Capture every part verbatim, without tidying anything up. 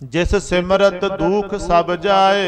जिस सिमरत दुख सब जाए,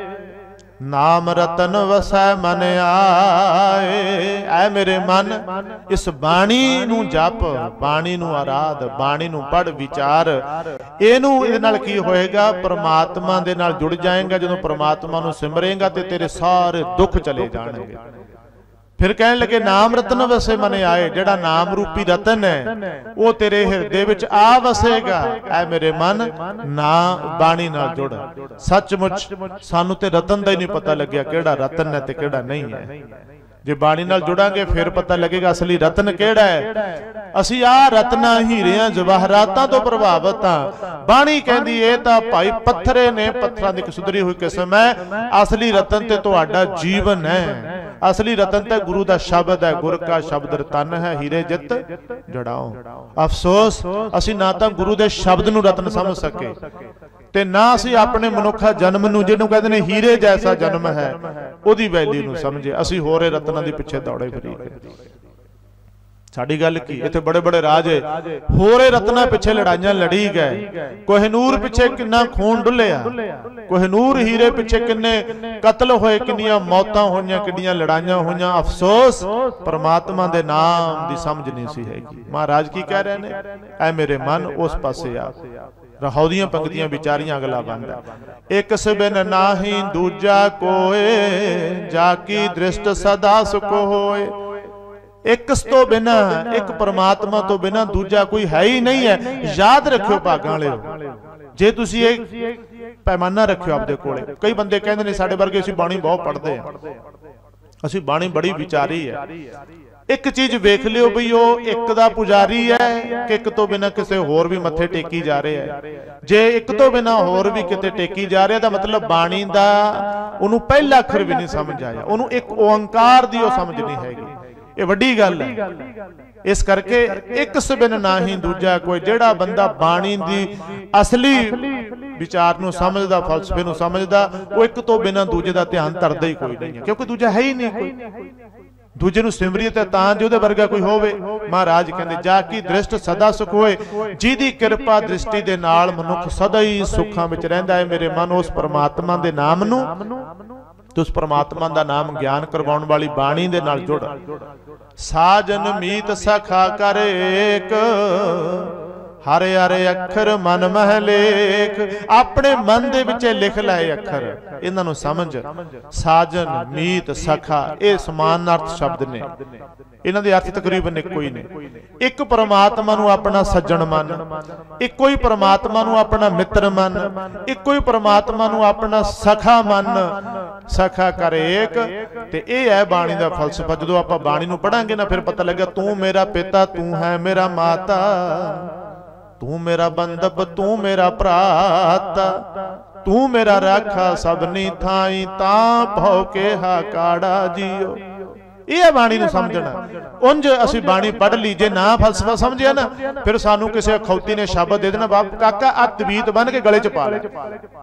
नाम रतन वसै मन आए। ऐ मेरे मन इस बाणी नूं जप, बाणी नूं आराध, बाणी नूं पढ़ विचार। इहनूं इहदे नाल की होएगा, परमात्मा दे नाल जुड़ जाएगा। जदों परमात्मा नूं सिमरेगा ते तेरे सारे दुख चले जाणगे। फिर कहने लगे नाम रतन वसे मन आए, जिहड़ा नाम रूपी रतन है वो तेरे हिरदे विच आ वसेगा। ऐ मेरे मन ना बाणी नाल जुड़। सचमुच सानू ते रतन दा ही नहीं पता लग्या किहड़ा रतन है ते किहड़ा नहीं है। जे बाणी नाल जुड़ांगे फिर पता लगेगा असली रतन किहड़ा है। असी आ रत्ना हीरियां जवाहरातां तो प्रभावित हां। बाणी कहंदी ए तां भाई पत्थरे ने, पत्थरां दी सुधरी हुई किस्म है। असली रतन ते तुहाडा जीवन है। असली रतन ते गुरु दा शब्द है। गुर का शब्द रतन है, हीरे जित जड़ाओ। अफसोस असी ना तां गुरु दे शब्द नूं रतन समझ सके ते ना असी अपने मनुखा जन्म नूं, जिहनूं कहंदे ने हीरे जैसा जन्म है, ओदी वैल्यू नूं समझे। असी होरे रत्नां दे पिछे दौड़े फिरी। साडी गल की इत्थे बड़े बड़े राजे होरे रत्नां पिछे लड़ाइयां लड़ी गए। कोहिनूर पिछे किन्ना खून डुलिया, कोहिनूर हीरे पिछे किन्ने कतल होए, किन्नियां मौतां होईयां, किन्नियां लड़ाइयां होईयां। अफसोस परमात्मा दे नाम दी समझ नहीं सी हैगी। महाराज की कह रहे ने, ऐ मेरे मन उस पासे आ। रहाउदियां पंक्तियां विचारियां अगला बंदा। एक बिन नाही दूजा कोए, जाकी दृष्ट सदा सुख होए। एक तो बिना, एक परमात्मा तो बिना दूजा कोई है ही नहीं है। याद रखियो भागां वालिओ, जे तुसी एक पैमाना रखियो आपदे कोले। कई बंदे कहंदे ने साडे वर्गे असीं बाणी बहुत पढ़दे आ, असीं बाणी बड़ी विचारी है। एक चीज वेख लियो बई वो एक दा पुजारी है कि एक तो बिना किसी होर भी मत्थे टेकी जा रहे है। जे एक तो बिना होर भी किते टेकी जा रहे, मतलब बाणी दा उन्होंने पहला अखर भी नहीं समझ आया, उन्होंने एक ओंकार दी समझ नहीं हैगी। ये वड्डी गल है। इस करके एक बिन ना ही दूजा कोई। जेड़ा बंदा बाणी दी असली विचार नूं समझदा, फलसफे नूं समझदा, वो एक तो बिना दूजे दा ध्यान धरदा ही कोई नहीं है, क्योंकि दूजा है ही नहीं कोई। दूजे नूं सिमरिए ते तां जे उहदे वर्गा कोई होवे। महाराज कहंदे जाकी दृष्ट सदा सुख होए, जिहदी किरपा दृष्टि दे नाल मनुख सदा ही सुखां विच रहिंदा है। मेरे मन उस परमात्मा दे नाम नूं, तो उस परमात्मा दा नाम ज्ञान करवाउण वाली बाणी दे नाल जुड़। साजन मीत सखा कर एक, हरे हरे अखर मन मह लेख। अपने मन दे विच लिख लाए अखर, इन्हां नूं समझ। साजन मीत सखा ये समान अर्थ शब्द ने, इन्हां दे अर्थ तकरीबन इक्को ही ने। एक परमात्मा नूं अपना सज्जण मन, इक्को ही परमात्मा नूं अपना मित्र मन, इक्को ही परमात्मा नूं अपना सखा मन। सखा कर एक, ते ये है बाणी दा फलसफा। जदों आपां बाणी नूं पढ़ांगे ना, फिर पता लगे तू मेरा पिता, तू है मेरा माता, तू मेरा बंधप, तू मेरा भ्राता, तू मेरा राखा सबनी थाई, तां भौ के हाकाड़ा जियो। यह बाणी नूं समझना। उंज असीं बाणी पढ़ ली, जे ना फलसफा समझिया ना, फिर सानू किसी अखौती ने शब्द दे देना, बाप काका आ तबीत बन के गले च पा ले।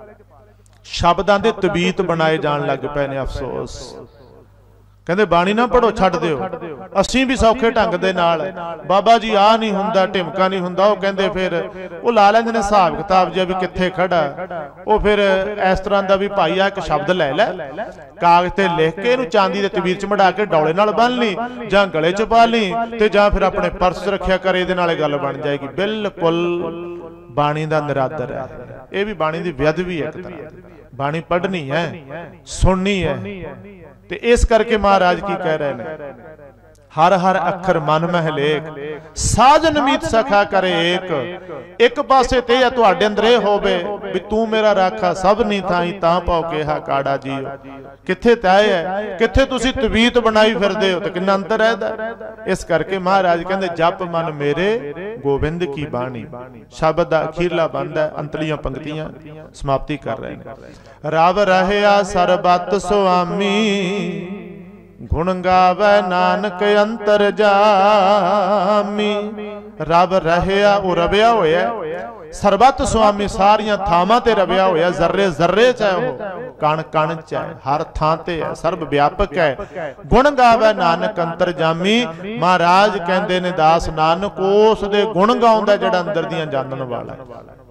शब्दां दे तबीत बनाए जान लग पे ने। अफसोस कहंदे बाणी ना पढ़ो, छड्ड दिओ। असीं भी सौखे ढंग दे नाल बाबा जी आ नहीं हुंदा, ढिमका नहीं हुंदा, वो कहंदे फिर वो ला लैंदे ने हिसाब किताब जिहा भी कित्थे खड़ा। वो फिर इस तरह दा भी भाई आ एक शब्द लै लै, कागज ते लिख के इहनूं चांदी दे तबीर च मढ़ा के डौले नाल बन ली, जां गले च पा ली, ते जां फिर अपने पर्स च रखिया कर, इहदे नाल गल बन जाएगी। बिल्कुल बाणी दा निरादर है। यह भी बाणी दी व्यध भी है। एक तरह बाणी पढ़नी है, सुननी है। ते इस करके महाराज की कह रहे हैं, हर हर अखर मन मह लेख। साजन मीत सखा करे एक, एक पासे ते है तुहाडे अंदर ए होवे भी तू मेरा राखा सब नी थाई, तां पाओ के हाकाड़ा जियो। किथे तय है, किथे तुसी तबीत बनाई फिरदे हो, ते किन्ना अंतर है। इस करके महाराज कहंदे जप मन मेरे गोबिंद की बाणी। शब्द दा अखीरला बंद है, अंतलियां पंक्तियां समाप्ति कर रहे हैं। रब रहया सरबत सुआमी, गुण गावे नानक अंतर जामी। रब रहया, वो रबिया होया सरबत सुआमी, सारियां थावां ते रबिया होया। जर्रे जर्रे च है, वो कण कण च है, हर थां ते है, सर्व व्यापक है। गुण गावे नानक अंतर जामी। महाराज कहंदे ने दास नानक उस दे गुण गाउंदा जिहड़ा अंदर दियां जानन वाला है।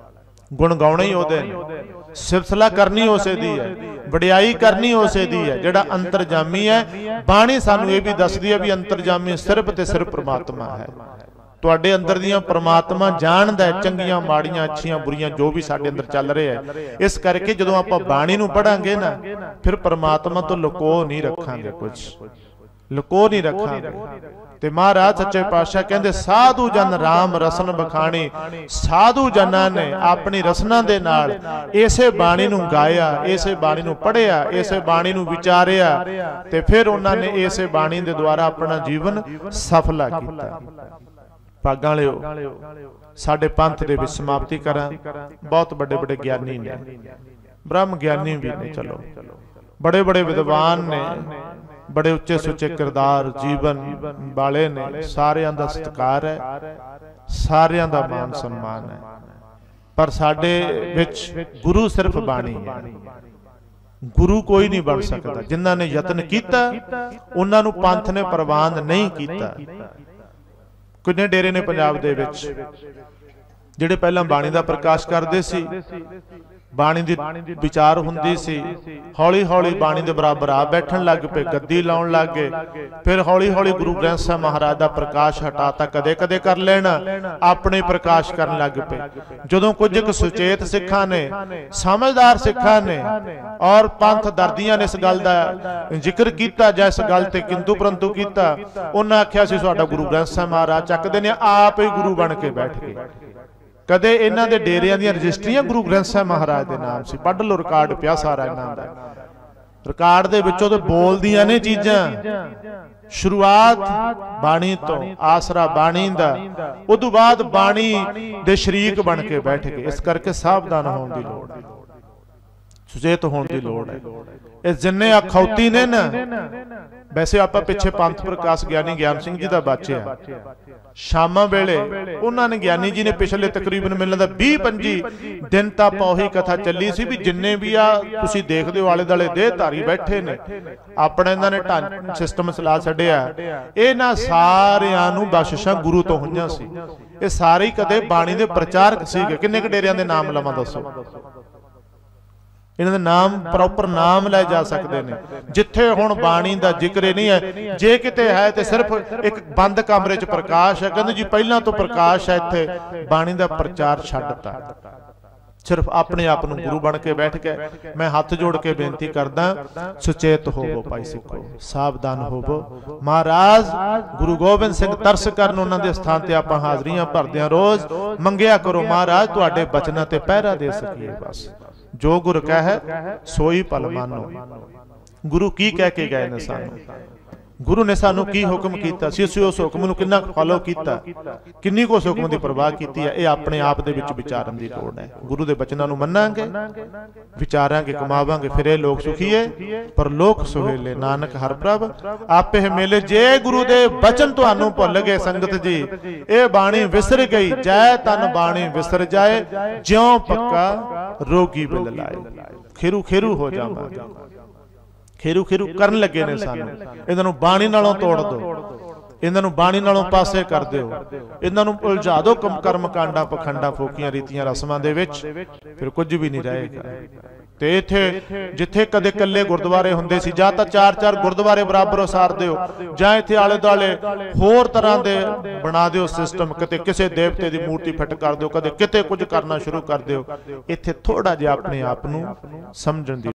गुण गाउणे ही ओहदे ने, सिफतला करनी उसे दी है, वडियाई करनी उसे दी है जिहड़ा अंतरजामी है। बाणी सानू ये भी दसदी है भी अंतरजामी सिर्फ ते सिर्फ परमात्मा है। तुहाडे अंदर दियां परमात्मा जानदा है चंगियां माड़ियां अच्छियां बुरियां जो भी साडे अंदर चल रहा है। इस करके जदों आपां बाणी नूं पढ़ांगे ना फिर परमात्मा तो लुको नहीं रखांगे, कुछ लुको नहीं रखांगे। ते महाराज सच्चे पातशाह कहंदे साधु जन राम रसन बखाणी, साधु जनां ने अपनी रसना दे नाल इसे बाणी नूं गाया, इसे बाणी नूं पढ़िया, इसे बाणी नूं विचारिया ते फिर उन्हां ने इसे बाणी दे द्वारा अपना जीवन सफला कीता। भागां वालिओ साडे पंथ दे विच समाप्ति करां। बहुत बड़े बड़े ज्ञानी ने, ब्रह्म ज्ञानी भी ने, चलो बड़े बड़े विद्वान ने, बड़े उच्चे सुचे किरदार जीवन वाले ने, सारियां दा सत्कार है, सारियां दा मान सम्मान है। पर साडे विच गुरु सिर्फ बाणी है, गुरु कोई नहीं बन सकता। जिन्हां ने यतन कीता उन्हां नूं पंथ ने प्रवान नहीं कीता। किन्ने डेरे ने पंजाब दे विच जिहड़े पहलां बाणी दा प्रकाश करदे सी, बाणी दी विचार हुंदी सी, हौली हौली बाणी दे बराबर आ बैठण लग पे, गद्दी लाउण लग गए। फिर हौली हौली गुरु ग्रंथ साहिब महाराज दा प्रकाश हटाता, कदे कदे कर लेना, अपने प्रकाश करन लग पे। जदों कुछ एक सुचेत सिखां ने, समझदार सिखां ने और पंथ दर्दियां ने इस गल दा जिक्र कीता, जां इस गल ते किंतु परंतु कीता, उन्हां आख्या सी साडा गुरु ग्रंथ साहिब महाराज चकदे ने आप ही गुरु बन के बैठ गए। कदे इन्हां दे डेरियां दी रजिस्ट्रियां गुरु ग्रंथ साहिब महाराज दे नाम सी, पढ़ लो रिकॉर्ड पिया सारा इन्हां दा। रिकॉर्ड दे विचों ते बोलदियां ने चीजां, शुरुआत बाणी तो, आसरा बाणी दा, उदों बाद बाणी दे शरीक बन के बैठ गए। इस करके सावधान होने की लोड़ है, सुचेत होने की लोड़ है। ये जिन्ने अखौती ने ना, वैसे आप पिछे पंथ प्रकाश ज्ञानी ज्ञान सिंह जी का बाचिया, शामा वेले उन्होंने ज्ञानी जी ने पिछले तकरीबन मिलने बीस पंजी दिन तक उही कथा चली सी भी जिन्ने भी आ तुसीं देखदे हो आले दुआले देहधारी बैठे ने, अपने इन्हां ने ढांचा सिस्टम चला छड्डिया। इन्हां सारियां नूं बख्शिशां गुरु तो होईयां सी। ये सारे कदे बाणी दे प्रचारक सीगे। किन्ने क डेरियां दे नाम लवां दसो? इन्हां दे नाम प्रॉपर नाम लै जा सकते हैं। जिथे हुण बाणी दा जिक्र नहीं है, जे किते है तो सिर्फ एक बंद कमरे च प्रकाश है। कहंदे जी पहलां तो प्रकाश है, इत्थे बाणी दा प्रचार छड्डता, सिर्फ अपने आप नूं गुरु बन के बैठ गए। मैं हाथ जोड़ के बेनती करदा, सुचेत होवो भाई सिखो, सावधान होवो। महाराज गुरु गोबिंद सिंह तरस करन उन्हां दे स्थान ते आपां हाज़रियां भरदे रोज मंगिया करो, महाराज तुहाडे बचनां ते पहरा दे सकीए। बस जो गुर कहे सोई पल मानो। गुरु की कह के गए ने सानू, गुरु ने सानू की हुक्म कीता सी, असीं उस हुक्म नूं किन्ना फॉलो कीता, किन्नी को उस हुक्म दी परवाह कीती है। यह अपने आप दे विच विचारन दी लोड़ है। गुरु दे बचनां नूं मन्नांगे, विचारांगे, कमावांगे, फिर ये लोक सुखीए पर लोक सुहेले। नानक हर प्रभ आपे मेले। जे गुरु दे बचन तुहानूं भुल गए संगत जी, ये बाणी विसर गई, जय तन बाणी विसर जाए, ज्यों पक्का रोगी बिल लाए। खिरू खिरू हो जावांगे, खेरू खेरू करन लगे ने सानू। इन्हां नूं बाणी नालों तोड़ दो, इन्हां नूं बाणी नालों पासे कर दिओ, इन्हां नूं उलझा दो कम कर्म कांडा पखंडा फोकियां रीतियां रस्मां दे विच, फिर कुछ भी नहीं रहेगा। ते इत्थे जिथे कदे कल्ले गुरुद्वारे हुंदे सी, जां तां चार चार गुरुद्वारे बराबर उसार दिओ, जां इत्थे आले दुआले होर तरह दे बना दिओ सिस्टम, कदे किसे देवते दी मूर्ति फिट कर दिओ, कदे किते कुछ करना शुरू कर दिओ। इत्थे थोड़ा जिहा अपने आप नूं समझण दी